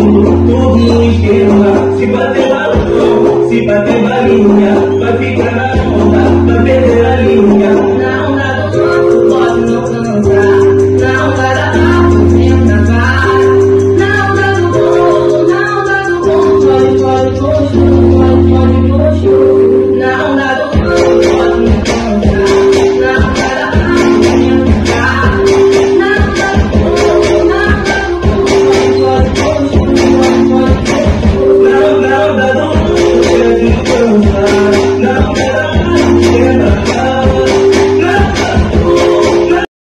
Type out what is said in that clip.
tudo no esquema. Se bater balançou, se bater balinha, vai ficar na